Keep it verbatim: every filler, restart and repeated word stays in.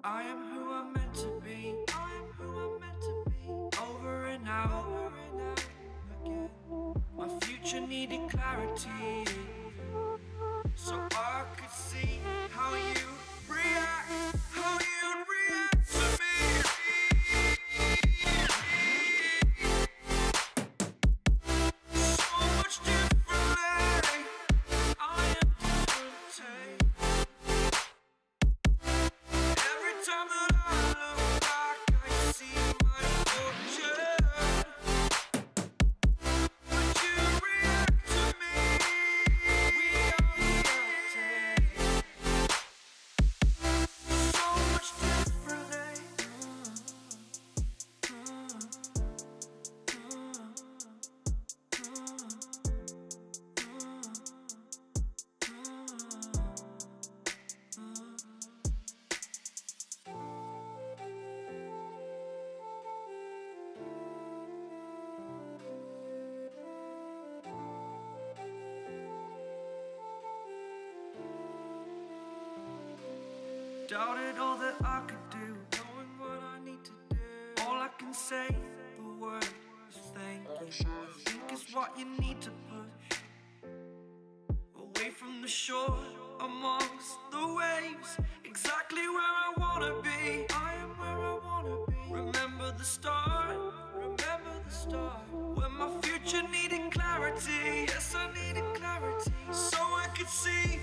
I am who I'm meant to be. I am who I'm meant to be. Over and out, over and out again. My future needed clarity, so I could see how you react, how you'd react to me. So much differently, I am different. Every time that I look back, I see my fortune. Would you react to me? We are reacting so much differently. Doubted all that I could do, knowing what I need to do. All I can say, the word is thank you. I think it's what you need to push away from the shore, amongst the waves, exactly where I wanna be. I am where I wanna be. Remember the start, remember the start, when my future needed clarity. Yes, I needed clarity, so I could see